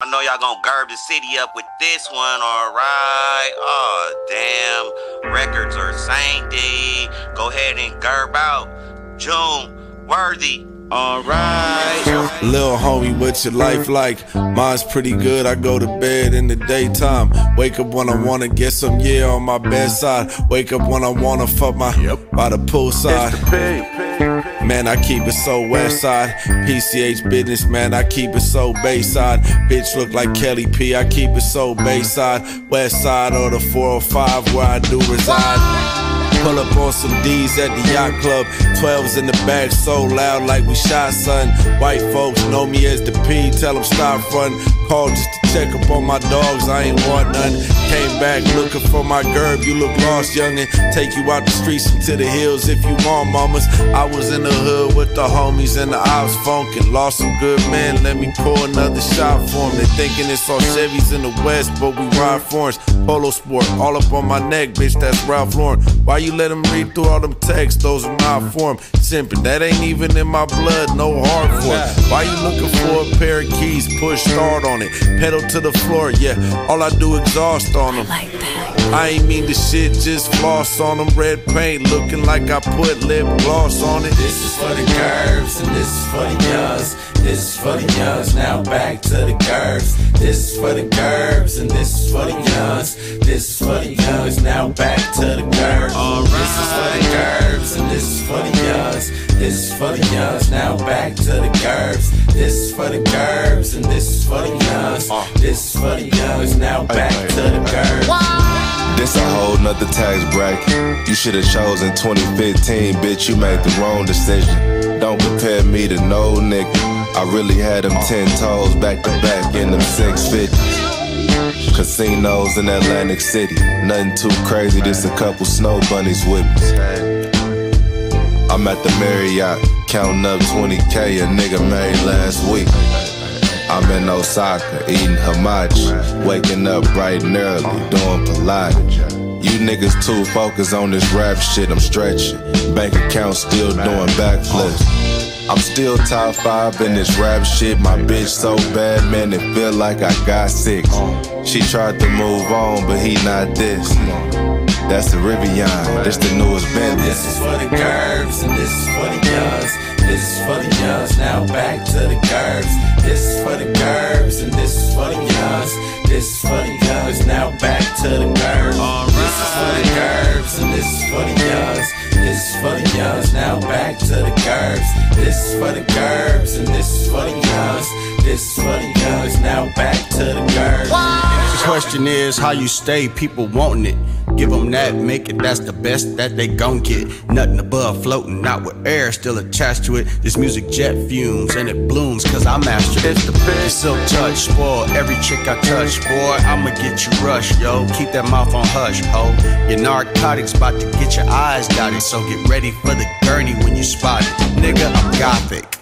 I know y'all gonna gerb the city up with this one, alright? Oh, damn. Records are sainty. Go ahead and gerb out. June Worthy. Alright. Lil' homie, what's your life like? Mine's pretty good, I go to bed in the daytime. Wake up when I wanna get some on my bedside. Wake up when I wanna fuck my by the poolside. Man, I keep it so west side. PCH business, man, I keep it so Bayside. Bitch look like Kelly P, I keep it so Bayside. West side or the 405 where I do reside. Pull up on some D's at the yacht club. 12's in the back, so loud like we shot son. White folks know me as the P, tell them stop frontin'. Called just to check up on my dogs, I ain't want none. Came back looking for my gerb, you look lost youngin'. Take you out the streets and to the hills if you want mamas. I was in the hood with the homies and the ops funkin'. Lost some good men, let me pour another shot for them. They thinking it's all Chevys in the West, but we ride foreigns. Polo Sport, all up on my neck, bitch, that's Ralph Lauren. Why you let them read through all them texts? Those are not for 'em. Simpin', that ain't even in my blood, no heart for it. Why you looking for a pair of keys? Push start on it, pedal to the floor, yeah, all I do exhaust on them. I ain't mean the shit, just floss on them. Red paint, looking like I put lip gloss on it. This is for the gerbs, and this is for the youngs. This is for the youngs, now back to the gerbs. This is for the gerbs, and this is for the youngs. This is for the youngs, now back to the gerbs. This is for the gerbs, and this is for the youngs. This is for the youngs, now back to the gerbs. This is for the gerbs, and this is for the youngs. This is for the youngs, now back to the gerbs. This a whole nother tax bracket. You should've chosen 2015, bitch, you made the wrong decision. Don't compare me to no nigga. I really had them 10 toes back to back in them 650s. Casinos in Atlantic City, nothing too crazy, just a couple snow bunnies with me. I'm at the Marriott, counting up 20K a nigga made last week. I'm in Osaka, eating hamachi, waking up bright and early, doing Pilates. You niggas too focused on this rap shit, I'm stretching. Bank account still doing backflips. I'm still top 5 in this rap shit. My bitch so bad, man, it feel like I got 6. She tried to move on, but he not this. That's the Rivian, this the newest Bentley. This is for the gerbs, and this is for the youngs. This is for the youngs, now back to the gerbs. This is for the gerbs, and this is for the youngs. This is for the youngs, now back to the gerbs. This is for the gerbs, and this is for the youngs. This is for the youngs, now back to the gerbs. This is for the gerbs, and this is for the youngs. This is for the youngs, now back to the gerbs. The question is how you stay, people wanting it. Give them that, make it, that's the best that they gon' get. Nothing above floating, not with air still attached to it. This music jet fumes and it blooms cause I mastered it. The silk touch, spoil every chick I touch. Boy, I'ma get you rushed, yo. Keep that mouth on hush, ho. Your narcotics about to get your eyes dotted. So get ready for the gurney when you spot it. Nigga, I'm gothic.